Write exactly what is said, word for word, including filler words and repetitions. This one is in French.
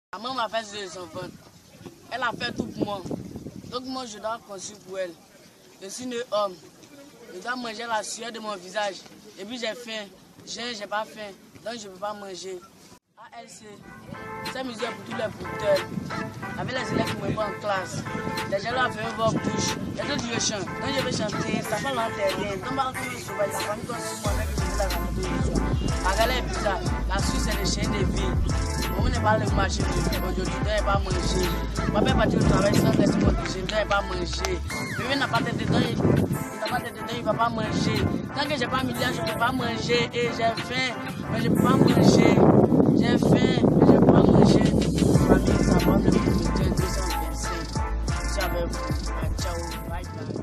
Maman m'a fait ses enfants. Elle a fait tout pour moi. Donc moi je dois construire pour elle. Je suis né homme. Je dois manger la sueur de mon visage. Et puis j'ai faim. J'ai j'ai pas faim. Donc je ne peux pas manger. A L C, c'est misère pour tous les producteurs. Avec les élèves qui me voient en classe. Les gens là fait voir bouche. Et tout je chante. Donc je vais chanter. Ça fait l'intérieur. Donc ma famille est sauvage. La famille comme moi avec je vais la raconter aujourd'hui. La galère est bizarre. La Suisse c'est le chien de vie. On n'est pas le marché aujourd'hui, on ne doit pas manger. Ma père partit au travail sans laisser mon je ne dois pas manger. Bébé n'a pas de dedans, il n'a pas de dedans, il ne va pas manger. Tant que je n'ai pas mis là, je ne peux pas manger. Et j'ai faim, mais je ne peux pas manger. J'ai faim, mais je ne peux pas manger. Famille, ça va, le producteur deux cent vingt-cinq. Je suis avec vous. Ciao, bye bye.